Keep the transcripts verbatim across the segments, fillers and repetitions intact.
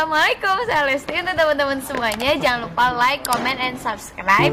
Assalamualaikum, saya Lesti. Untuk teman-teman semuanya, jangan lupa like, comment, and subscribe.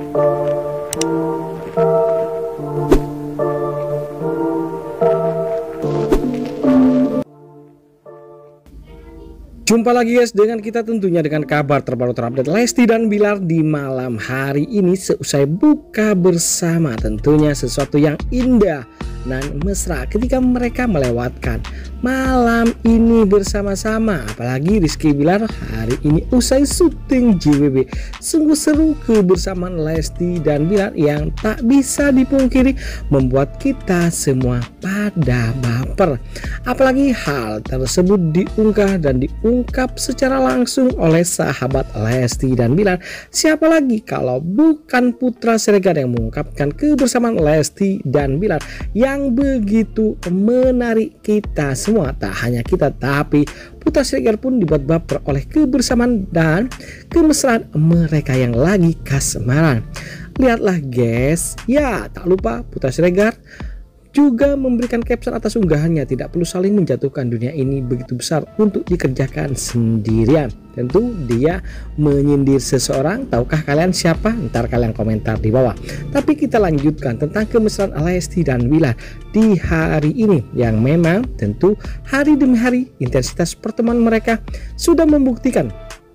Jumpa lagi guys dengan kita tentunya dengan kabar terbaru terupdate Lesti dan Bilar di malam hari ini seusai buka bersama. Tentunya sesuatu yang indah dan mesra ketika mereka melewatkan malam ini bersama-sama. Apalagi Rizky Bilar hari ini usai syuting J W B. Sungguh seru kebersamaan Lesti dan Bilar yang tak bisa dipungkiri membuat kita semua pada baper. Apalagi hal tersebut diunggah dan diungkap secara langsung oleh sahabat Lesti dan Bilar. Siapa lagi kalau bukan Putra Siregar yang mengungkapkan kebersamaan Lesti dan Bilar yang begitu menarik kita semua. Tak hanya kita, tapi Putra Siregar pun dibuat baper oleh kebersamaan dan kemesraan mereka yang lagi kasmaran. Lihatlah guys, ya tak lupa Putra Siregar juga memberikan caption atas unggahannya, tidak perlu saling menjatuhkan, dunia ini begitu besar untuk dikerjakan sendirian. Tentu dia menyindir seseorang. Tahukah kalian siapa? Ntar kalian komentar di bawah. Tapi kita lanjutkan tentang kemesraan Lesti dan Bilar di hari ini, yang memang tentu hari demi hari intensitas pertemuan mereka sudah membuktikan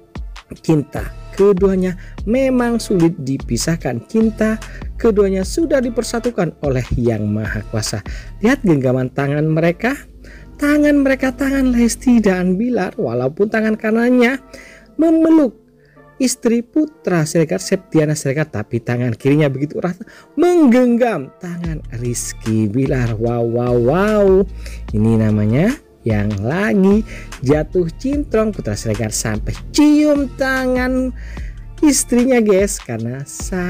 cinta keduanya memang sulit dipisahkan. Cinta keduanya sudah dipersatukan oleh Yang Maha Kuasa. Lihat genggaman tangan mereka, tangan mereka tangan Lesti dan Bilar, walaupun tangan kanannya memeluk istri Putra Siregar, Septiana Siregar, tapi tangan kirinya begitu erat menggenggam tangan Rizky Bilar. Wow wow wow, ini namanya yang lagi jatuh cintrong. Putra Siregar sampai cium tangan istrinya guys, karena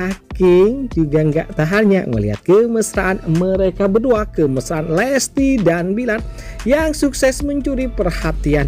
saking juga nggak tahannya melihat kemesraan mereka berdua, kemesraan Lesti dan Bilar yang sukses mencuri perhatian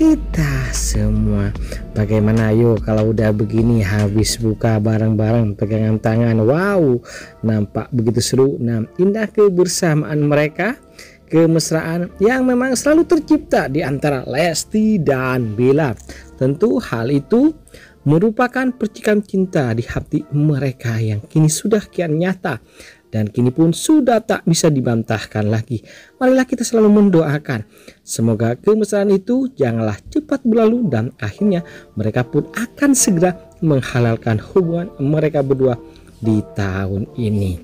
kita semua. Bagaimana yuk kalau udah begini habis buka bareng-bareng pegangan tangan, wow nampak begitu seru. Nah, indah kebersamaan mereka, kemesraan yang memang selalu tercipta di antara Lesti dan Bilar. Tentu hal itu merupakan percikan cinta di hati mereka yang kini sudah kian nyata dan kini pun sudah tak bisa dibantahkan lagi. Marilah kita selalu mendoakan semoga kemesraan itu janganlah cepat berlalu dan akhirnya mereka pun akan segera menghalalkan hubungan mereka berdua di tahun ini.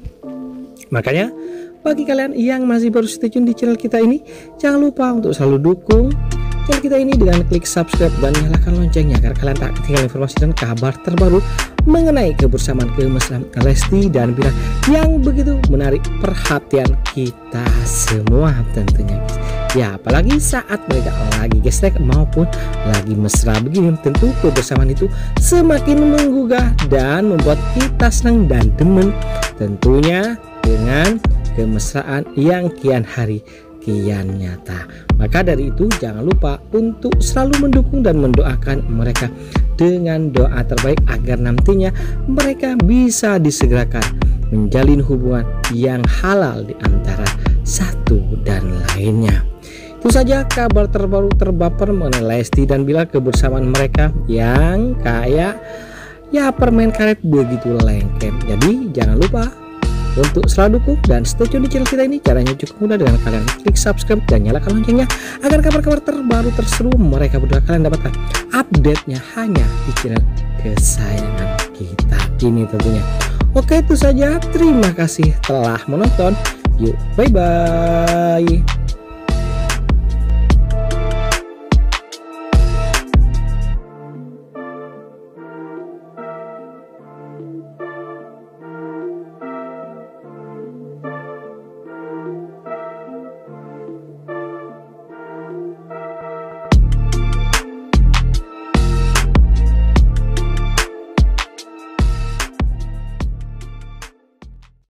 Makanya bagi kalian yang masih baru stay tune di channel kita ini, jangan lupa untuk selalu dukung channel kita ini dengan klik subscribe dan nyalakan loncengnya agar kalian tak ketinggalan informasi dan kabar terbaru mengenai kebersamaan kemesraan Lesti dan Bilar yang begitu menarik perhatian kita semua tentunya guys. Ya apalagi saat mereka lagi gesrek maupun lagi mesra begini, tentu kebersamaan itu semakin menggugah dan membuat kita senang dan demen tentunya dengan kemesraan yang kian hari kian nyata. Maka dari itu jangan lupa untuk selalu mendukung dan mendoakan mereka dengan doa terbaik agar nantinya mereka bisa disegerakan menjalin hubungan yang halal di antara satu dan lainnya. Itu saja kabar terbaru terbaper mengenai Lesti dan Bilar, kebersamaan mereka yang kayak ya permen karet begitu lengket. Jadi jangan lupa untuk selalu dukung dan stay tune di channel kita ini. Caranya cukup mudah dengan kalian klik subscribe dan nyalakan loncengnya agar kabar-kabar terbaru terseru mereka berdua kalian dapatkan update-nya hanya di channel kesayangan kita ini tentunya. Oke itu saja, terima kasih telah menonton. Yuk bye bye.